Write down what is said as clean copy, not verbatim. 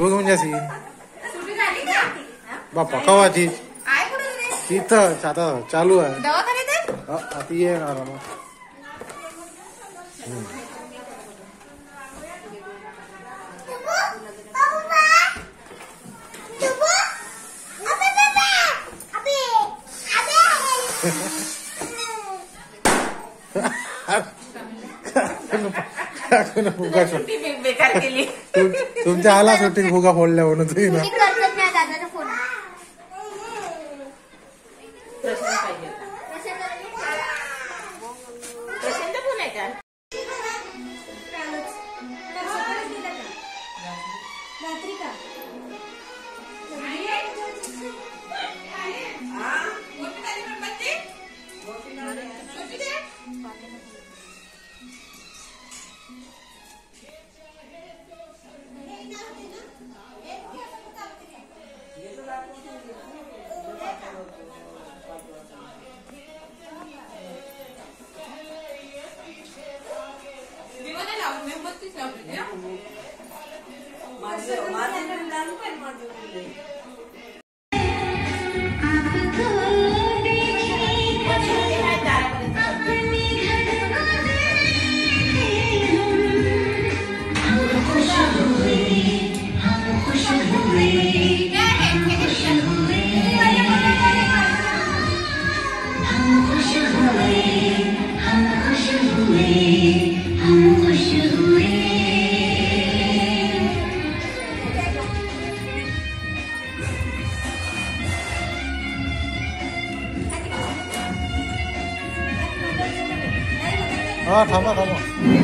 तू घेऊन जाशी सुट्टी झाली का? बाप्पा कवाची आहे कुठे तुम्ही? तिथं आता चालू आहे दवाखान्यात आहे? आता येणार मग सुट्टी बेकार केली. तुमच्या आला सुट्टी फुगा फोडल्या म्हणून तुम्ही ना प्रशांत पाहिजे. प्रशांत फोन आहे का? हाँ थांबा थांबा